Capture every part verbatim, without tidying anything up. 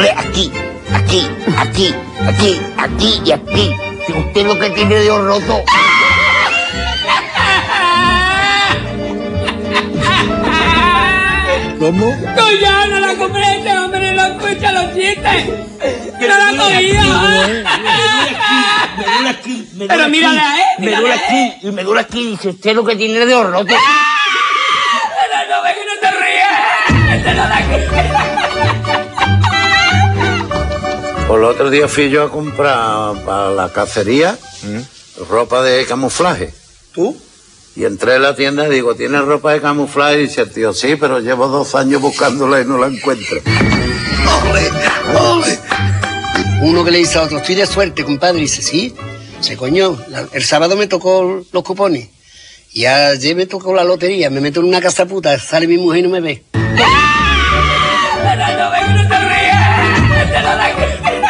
duele aquí, aquí, aquí, aquí, aquí y aquí. Si usted lo que tiene de dedo roto... ¿Cómo? ¡No, ya no la comprende, hombre! ¡No escucha los chistes! ¡No la cogía! Me duele aquí, me duele aquí. Pero mírale a él, Me duele aquí, y me duele aquí. Dice, usted lo que tiene de dedo roto. ¡Pero no ve que no te ríes! ¡Este no la Por el otro día fui yo a comprar para la cacería ¿Mm? ropa de camuflaje. ¿Tú? Y entré en la tienda y digo, ¿tienes ropa de camuflaje? Y dice el tío, sí, pero llevo dos años buscándola y no la encuentro. ¡Ole! ¡Ole! Uno que le dice a otro, estoy de suerte, compadre. Y dice, sí. Dice, coño, la, el sábado me tocó los cupones. Y ayer me tocó la lotería. Me meto en una casa puta, sale mi mujer y no me ve. Pero no ve que no te ríes! ¡Este no la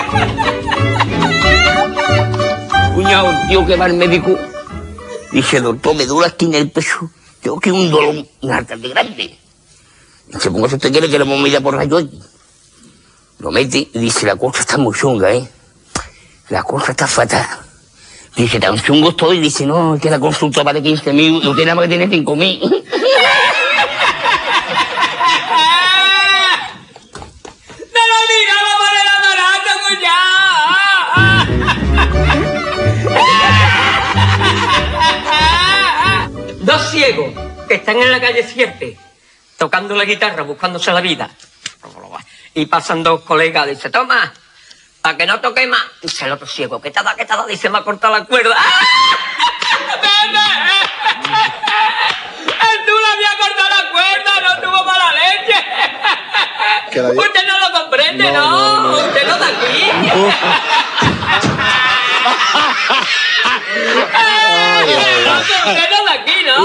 Cuñado, un tío que va al médico... Dice, doctor, me duele aquí en el pecho. Tengo que un dolor bastante grande. Dice, ¿cómo usted quiere que lo mida por rayo X? Lo mete y dice, la cosa está muy chunga, ¿eh? La cosa está fatal. Dice, tan chungo estoy. Y dice, no, es que la consulta vale quince mil y usted nada más que tiene cinco mil. ¡No lo digamos por el aparato, cuñado! Dos ciegos que están en la calle siete tocando la guitarra, buscándose la vida. Y pasan dos colegas, dice, toma, para que no toque más. Dice el otro ciego, ¿qué tal, qué tal? Dice, me ha cortado la cuerda. ¡El tú le había cortado la cuerda! ¡No tuvo mala leche! La... Usted no lo comprende, ¿no? no, no, no. Usted no está aquí. Usted no está aquí, ¿no?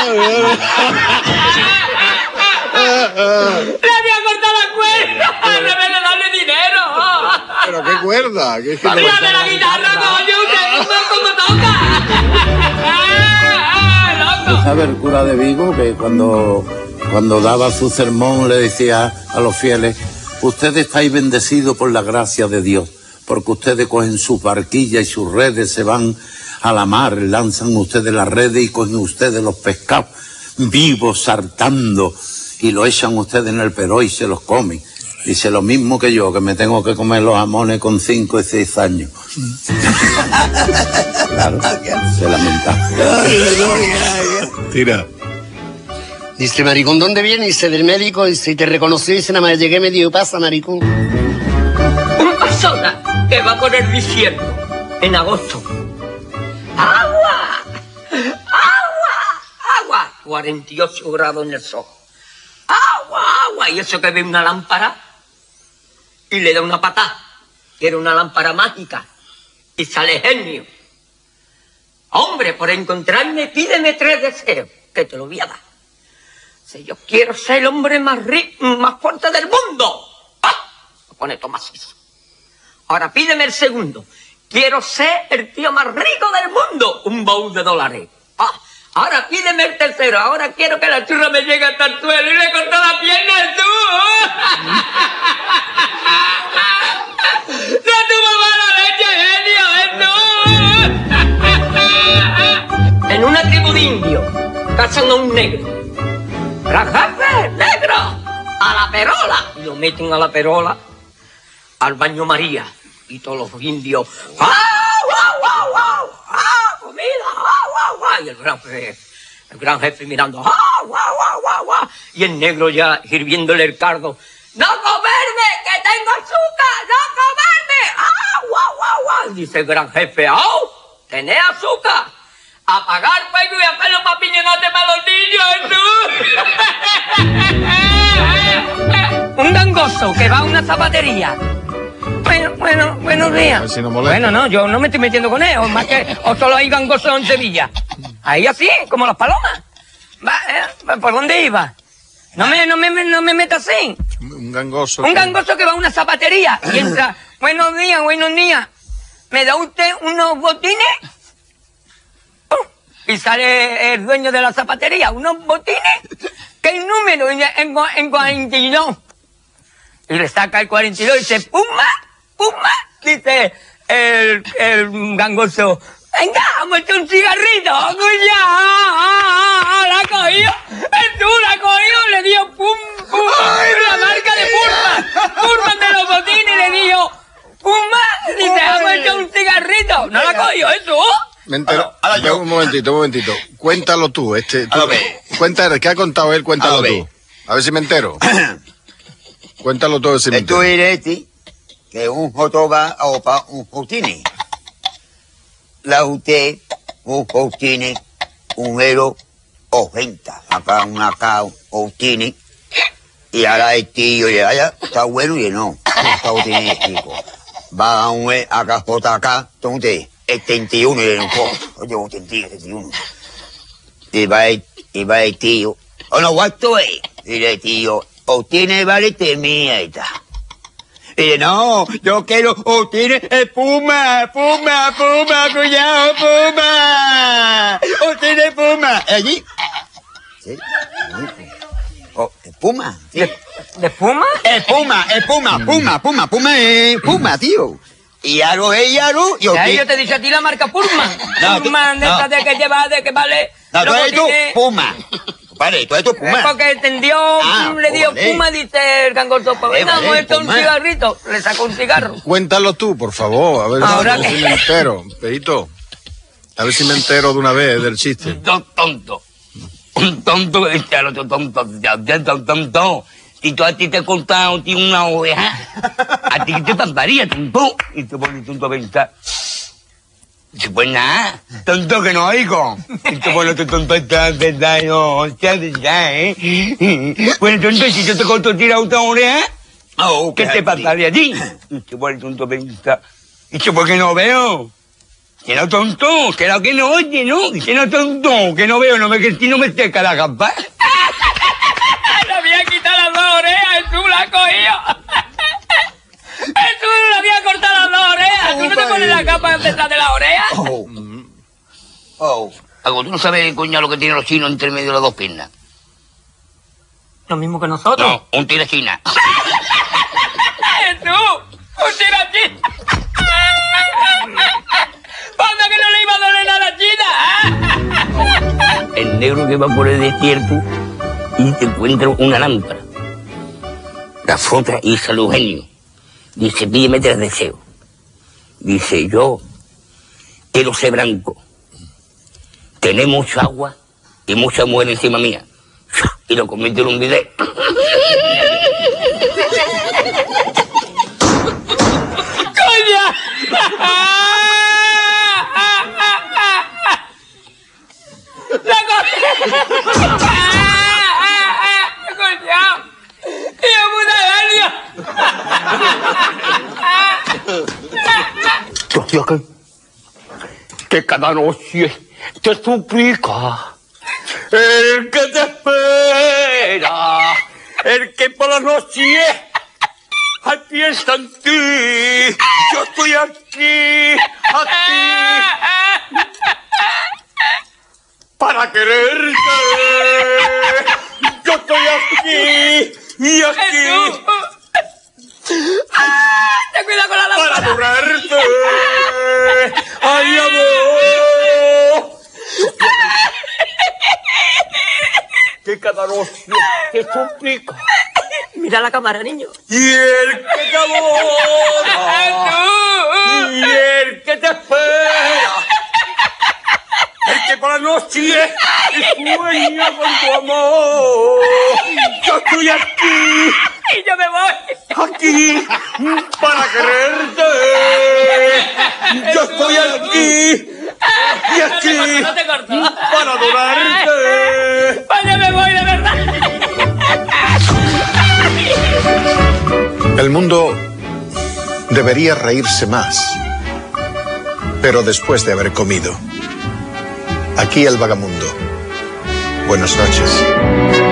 ¡Le había cortado la cuerda! ¡Debe de darle dinero! ¿Pero qué cuerda? ¿Qué es que ¡Mira de la guitarra, coño! ¿Usted cómo toca? ¿Tú sabes el cura de Vigo que cuando, cuando daba su sermón le decía a los fieles, ustedes estáis bendecidos por la gracia de Dios, porque ustedes cogen sus barquillas y sus redes, se van a la mar, lanzan ustedes las redes y cogen ustedes los pescados vivos, saltando, y lo echan ustedes en el peró y se los comen. Dice, lo mismo que yo, que me tengo que comer los jamones con cinco y seis años. Claro, se lamenta. Tira. Dice, maricón, ¿dónde viene? Dice, del médico. Dice, y te reconocí. Dice, nada más llegué, me dijo, pasa, maricón. Una persona que va por el desierto en agosto. ¡Agua! ¡Agua! ¡Agua! cuarenta y ocho grados en el sol. ¡Agua! ¡Agua! Y eso que ve una lámpara y le da una patada. Que era una lámpara mágica. Y sale genio. Hombre, por encontrarme, pídeme tres deseos, que te lo voy a dar. Si yo quiero ser el hombre más rico, más fuerte del mundo. ¡Ah! Lo pone Tomás eso. Ahora pídeme el segundo. Quiero ser el tío más rico del mundo. Un baúl de dólares. ¡Ah! Ahora pídeme el tercero. Ahora quiero que la churra me llegue hasta el suelo y le cortó la pierna al tú. ¡No tuvo mala leche, genio! ¡Es tú! En una tribu de indios cazan a un negro. ¡Gran jefe, negro! ¡A la perola! Y lo meten a la perola al baño María. Y todos los indios. ¡Ah, guau, guau, guau! ¡Ah, comida! ¡Ah, guau, guau! Y el gran jefe, el gran jefe mirando. ¡Ah, guau, guau, guau, guau! Y el negro ya hirviéndole el cardo. ¡No comerme, que tengo azúcar! ¡No comerme! ¡Ah, guau, guau, guau! Dice el gran jefe. ¡Oh! ¿Tenés azúcar? Apagar fuego y hacerlo para piñonote para los niños, ¿tú? Un gangoso que va a una zapatería. Bueno, bueno, buenos días. Si no bueno, no, yo no me estoy metiendo con él, o más que, o solo hay gangosos en Sevilla. Ahí así, como las palomas. Va, ¿eh? ¿Por dónde iba? No me, no me, no me metas así. Un gangoso. Un gangoso que va a una zapatería y entra, buenos días, buenos días. ¿Me da usted unos botines? Y sale el dueño de la zapatería, unos botines, ¿qué número? En, en, en cuarenta y dos. y le saca el cuarenta y dos y dice, ¡pumba! ¡pumba! Dice el, el gangoso, venga, vamos a echar un cigarrito, cuña, la ha cogido, el tú la ha cogido, le dio pum, pum, la marca de Purman, Purman de los botines, y le dijo, pumba, dice, vamos a echar un cigarrito, no la ha cogido, ¿eh, tú? Me entero. Ahora- ahora yo. Un momentito, un momentito. Cuéntalo tú, este. Tú, A ver. cuenta, ¿qué ha contado él? Cuéntalo A ver. tú. A ver si me entero. Cuéntalo tú, a ver si me Esto entero. es este, que un jotoba o pa un jotine. La usted, un jotine, un euro o venta. Acá un acá, un jotine. Y ahora el tío y allá está bueno y no. Está jotine chico. Va a un e- acá, jota acá, entonces, setenta y uno y no oye, setenta y uno. Y va el, y va el tío. O no, ¿cuánto es? Y el tío, o tiene vale temía y tal. Y dice, no, yo quiero, o tiene el puma, puma, puma, cuñado, puma. O tiene puma. ¿Y allí? Sí. Oh, el puma. Sí. ¿De, de Puma? El puma, el puma, puma, puma, puma, eh, puma, tío. Y algo es y algo, y o Ya ti- yo te dije a ti la marca Purman. No, tú- Purman, de no. esta de que lleva, de que vale. No, tú los eres tú, botines. puma. Vale, tú eres tú, Es puma. porque entendió, Ah, le dio vale. Puma, dice el gangoso, pues Vale, venga, vamos a vale, echar un Puma. cigarrito. Le sacó un cigarro. Cuéntalo tú, por favor. A ver, Ahora a ver que- si me entero. Peito. A ver si me entero de una vez del chiste. Dos tontos. Un tonto que dice al otro tonto, tonto, tonto, tonto. Si tú a ti te he contado tío, una oveja, a ti te pasaría, tonto. Y te pones tonto a pensar. Dice, pues nada, tonto que no oigo. Y te pones tu tonto a pensar, no, hostia, ya, ¿eh? Bueno, tonto, si yo te conto tirar otra oreja, Oh, ¿qué te pasaría a ti? Y te pones tonto a pensar. Dice, ¿por qué no veo? Que no tonto, que no, que no oye, ¿no? Que no tonto, que no veo, no me, que si no me seca la gamba. Le había quitado las dos orejas, el tú la has cogido. El tú le había cortado las dos orejas. ¿Tú no te pones la capa detrás de las orejas? Oh. Oh. Algo, tú no sabes, coño, lo que tienen los chinos entre medio de las dos piernas. Lo mismo que nosotros. No, un tira china. ¡Eh, tú! ¡Un tirachín! ¡Pasa que no le iba a doler a la china! ¿Eh? El negro que va por el desierto y te encuentra una lámpara. La frota y sale Eugenio. Dice, pídeme tres deseos. Dice, yo quiero ser blanco, tener mucha agua y mucha mujer encima mía. Y lo convierte en un video. ¡Coña! ¡La cogí! ¡Coño! ¡Tío puta Galia! Hostia, que, que cada noche te suplica el que te espera, el que por la noche al piensa en ti. Yo estoy aquí, aquí, para quererte. Yo estoy aquí y aquí. ¡Ten cuidado con la Para lámpara! adorarte, ay amor, que cada noche te suplica Mira la cámara, niño. y el que te adora y el que te espera, el que por la noche sueña con tu amor. Yo estoy aquí, Y yo me voy. aquí para quererte. Yo estoy aquí y aquí No te corto. para adorarte. Vaya, me voy, de verdad. El mundo debería reírse más, pero después de haber comido. Aquí el vagamundo. Buenas noches.